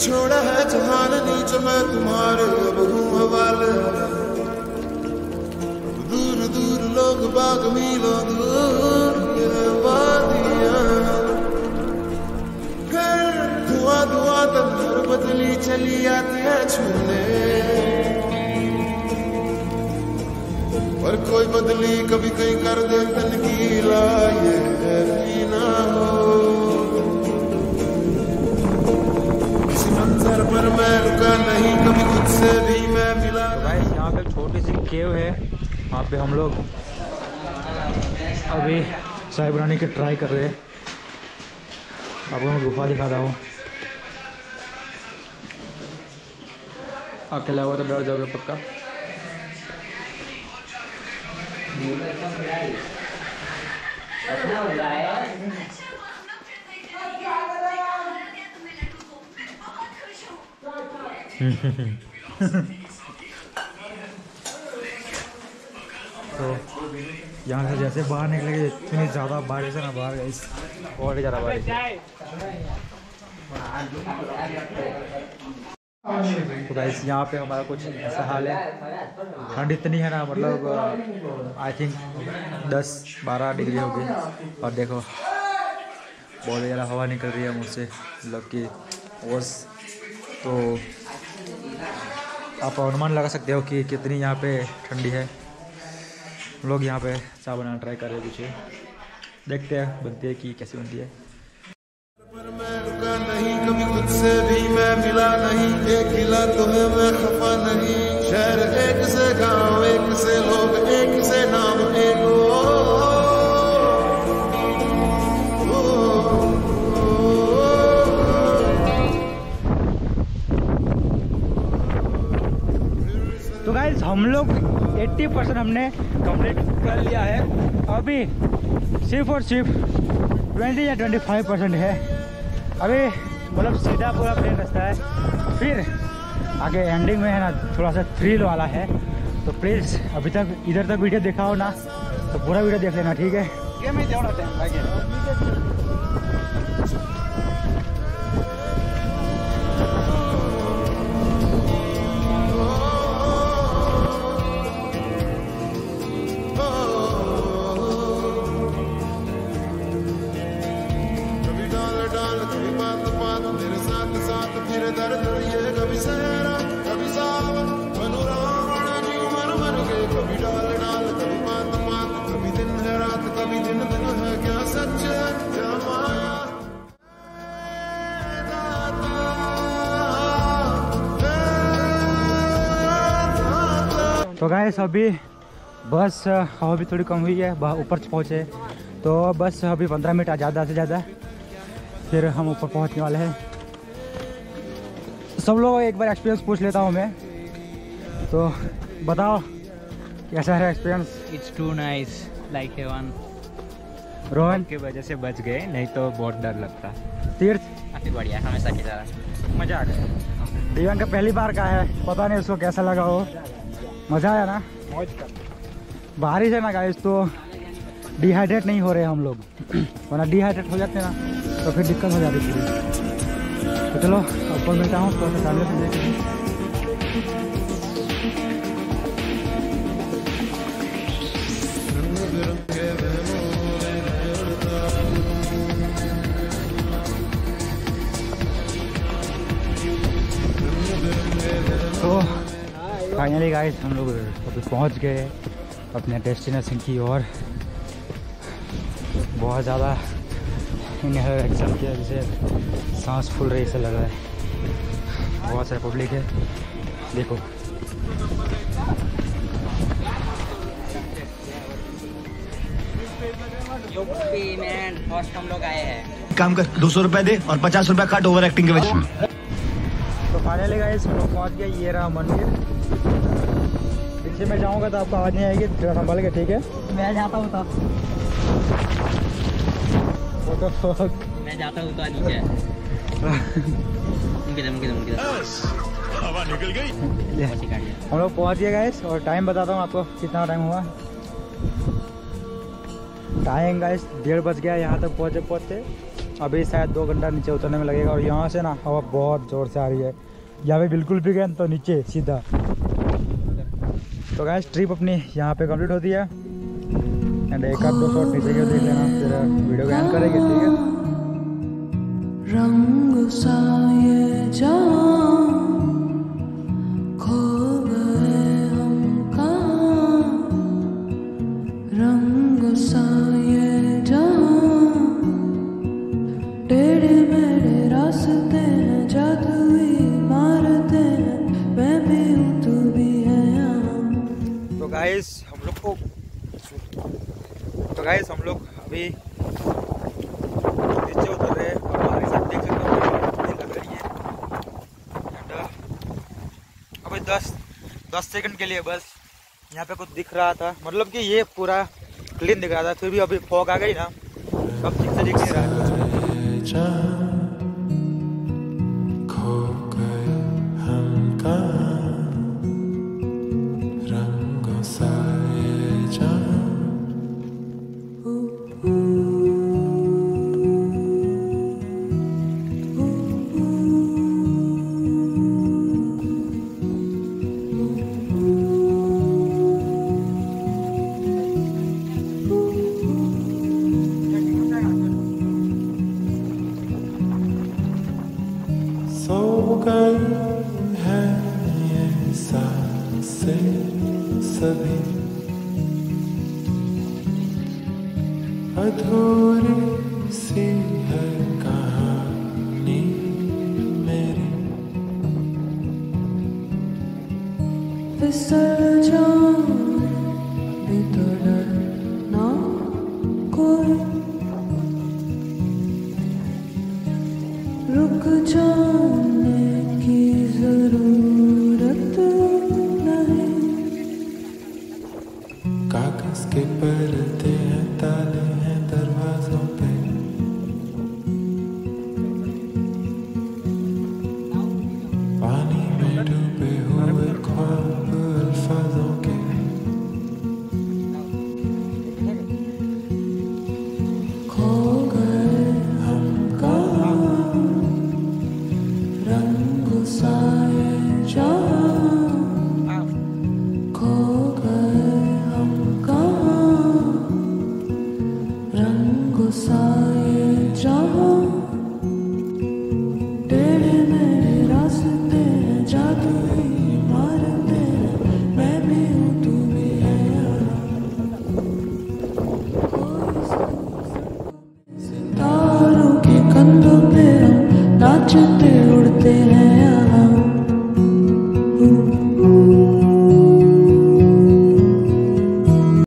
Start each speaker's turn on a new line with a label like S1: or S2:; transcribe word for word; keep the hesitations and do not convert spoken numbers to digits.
S1: छोड़ा है जहान नीच मैं तुम्हारे अब हूँ हवाले। दूर दूर लोग बाग मीलों दूर ये वादियाँ, फिर धुआं धुआं तक बदली चली आती है छूने। पर कोई बदली कभी कहीं कर दे तन गीला, ये भी ना हो किसी मंजर पर मैं रुका नहीं, कभी खुद से भी मैं मिला।
S2: गाइस यहाँ पे छोटी सी केव है, वहाँ पे हम लोग अभी चाय बनाने की ट्राई कर रहे हैं। आपको मैं गुफा दिखा रहा हूँ। अकेला हुआ तो डर जाओगे पक्का। तो यहाँ से जैसे बाहर निकलेंगे इतनी ज़्यादा बारिश है ना बाहर, इस और ज़्यादा बारिश है। तो गाइस यहाँ पे हमारा कुछ ऐसा हाल है, ठंड इतनी है ना, मतलब आई थिंक दस बारह डिग्री होगी। और देखो बहुत ज़्यादा हवा निकल रही है मुझसे, मतलब कि ओस। तो आप अनुमान लगा सकते हो कि कितनी यहाँ पे ठंडी है। हम लोग यहाँ पे चाय बनाना ट्राई कर रहे हैं, कुछ देखते हैं बनती है कि कैसी बनती है।
S1: पर मैं रुका नहीं, कभी खुद से भी मैं मिला नहीं, एक हिला तो है मैं खफा नहीं। शहर एक से गांव, एक से लोग, एक से नाम, एक
S2: तो गाइस हम लोग अस्सी परसेंट हमने कंप्लीट कर लिया है। अभी सिर्फ और सिर्फ बीस या पच्चीस परसेंट है। अभी मतलब सीधा पूरा प्लेन रास्ता है, फिर आगे एंडिंग में है ना थोड़ा सा थ्रिल वाला है। तो प्लीज़ अभी तक इधर तक वीडियो देखा हो ना तो पूरा वीडियो देख लेना, ठीक है। तो गाइस अभी बस हवा भी थोड़ी कम हुई है, ऊपर पहुँचे तो बस अभी पंद्रह मिनट ज़्यादा से ज़्यादा फिर हम ऊपर पहुँचने वाले हैं। सब लोग एक बार एक्सपीरियंस पूछ लेता हूँ मैं, तो बताओ कैसा है experience?
S3: It's too nice like heaven.
S2: Rohan
S3: की वजह से बच गए, नहीं तो बहुत डर लगता।
S2: तीर्थ
S3: काफ़ी बढ़िया, हमेशा की तरह मज़ा आ गया।
S2: दिव्यांग का पहली बार का है, पता नहीं उसको कैसा लगा हो। मज़ा आया ना?
S3: मौज कर।
S2: बारिश है ना गाइस, तो डिहाइड्रेट नहीं हो रहे हम लोग, वरना डिहाइड्रेट हो जाते ना तो फिर दिक्कत हो जाती थी। तो चलो ऊपर मिलता हूँ तो सामने से देखिए। तो फाइनली गाइस हम लोग अभी पहुंच गए अपने डेस्टिनेशन की ओर। बहुत ज़्यादा इनहेलर एग्जाम की वजह से सांस फूल रही से लग रहा है। बहुत सारे पब्लिक है, देखो।
S3: यूपी में फर्स्ट हम लोग आए हैं।
S4: काम कर, दो सौ रुपए दे और पचास रुपए काट ओवर एक्टिंग के वजह से।
S2: तो फाइनली गाइस हम लोग पहुँच गए, ये रहा मंदिर। पीछे मैं जाऊँगा तो आपको आवाज़ नहीं आएगी, थोड़ा संभाल के, ठीक है?
S3: मैं जाता हूँ तो
S2: What the
S3: मैं जाता हूँ तो नीचे।
S4: हवा निकल गई।
S2: हम लोग पहुँच गए गाइस, और टाइम बताता हूँ आपको कितना टाइम हुआ। टाइम गाइस डेढ़ बज गया यहाँ तक पहुँचे पहुँचते अभी शायद दो घंटा नीचे उतरने में लगेगा। और यहाँ से ना हवा बहुत ज़ोर से आ रही है। यहाँ पे बिल्कुल भी गए तो नीचे सीधा। तो गाइस ट्रिप अपनी यहाँ पे कंप्लीट होती है। एंड एक आध दो शॉट नीचे के देख लेना, फिर वीडियो का एंड करेंगे, ठीक है।
S5: रंग सा ये जान खो गए हम कहाँ, रंग सा ये जान टेढ़े मेढ़े रास्ते हैं, जादुई मारते हैं, मैं भी हूँ तू भी है यहाँ।
S2: तो गाइस हम लोग को तो गाइस हम लोग अभी नीचे उतर रहे हैं और हमारे साथ देख सकते हो कितनी लग रही है। अभी दस दस सेकंड के लिए बस यहाँ पे कुछ दिख रहा था, मतलब कि ये पूरा क्लीन दिख रहा था, फिर भी अभी फॉग आ गई ना, अब ठीक से दिख नहीं रहा है।
S1: सो गई है ये सांसें सभी, अधूरी सी है कहानी मेरी,
S5: फिसल जाऊं भी तो डरना कोई, रुक जाने की जरूरत नहीं,
S1: कागज के पर्दे हैं, ताले हैं दरवाजों पे, पानी में डूबे हुए ख्वाब अल्फाजों के,
S5: खो गए हम कहाँ, रंग सा ये जहाँ, खो गए हम कहाँ, रंग सा ये जहाँ, टेढ़े मेढ़े रास्ते हैं, जादुई मारते हैं, मैं भी हूँ तू भी है यहाँ, सितारों के कंधों पे हम नाचते उड़ते हैं।